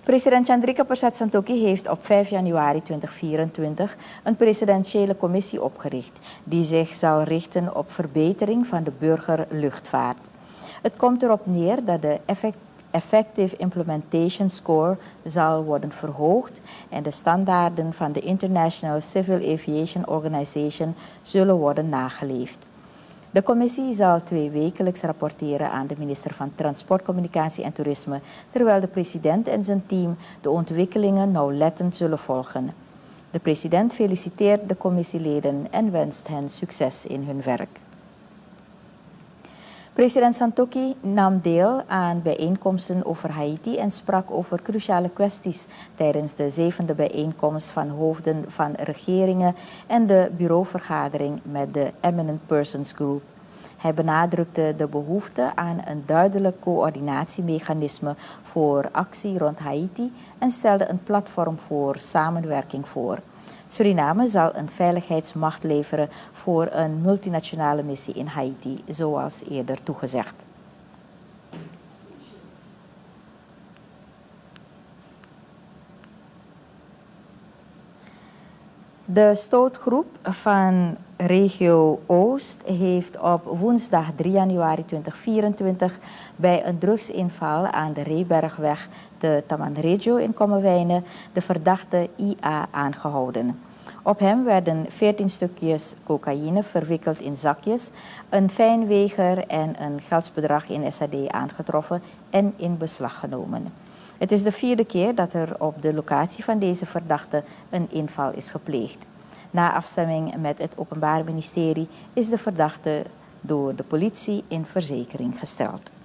President Chandrika Persat Santokhi heeft op 5 januari 2024 een presidentiële commissie opgericht die zich zal richten op verbetering van de burgerluchtvaart. Het komt erop neer dat de Effective Implementation Score zal worden verhoogd en de standaarden van de International Civil Aviation Organization zullen worden nageleefd. De commissie zal 2 wekelijks rapporteren aan de minister van Transport, Communicatie en Toerisme, terwijl de president en zijn team de ontwikkelingen nauwlettend zullen volgen. De president feliciteert de commissieleden en wenst hen succes in hun werk. President Santokhi nam deel aan bijeenkomsten over Haiti en sprak over cruciale kwesties tijdens de 7e bijeenkomst van hoofden van regeringen en de bureauvergadering met de Eminent Persons Group. Hij benadrukte de behoefte aan een duidelijk coördinatiemechanisme voor actie rond Haiti en stelde een platform voor samenwerking voor. Suriname zal een veiligheidsmacht leveren voor een multinationale missie in Haiti, zoals eerder toegezegd. De stootgroep van regio Oost heeft op woensdag 3 januari 2024 bij een drugsinval aan de Reebergweg te Tamanregio in Kommerwijnen de verdachte IA aangehouden. Op hem werden 14 stukjes cocaïne verwikkeld in zakjes, een fijnweger en een geldsbedrag in SAD aangetroffen en in beslag genomen. Het is de 4e keer dat er op de locatie van deze verdachte een inval is gepleegd. Na afstemming met het Openbaar Ministerie is de verdachte door de politie in verzekering gesteld.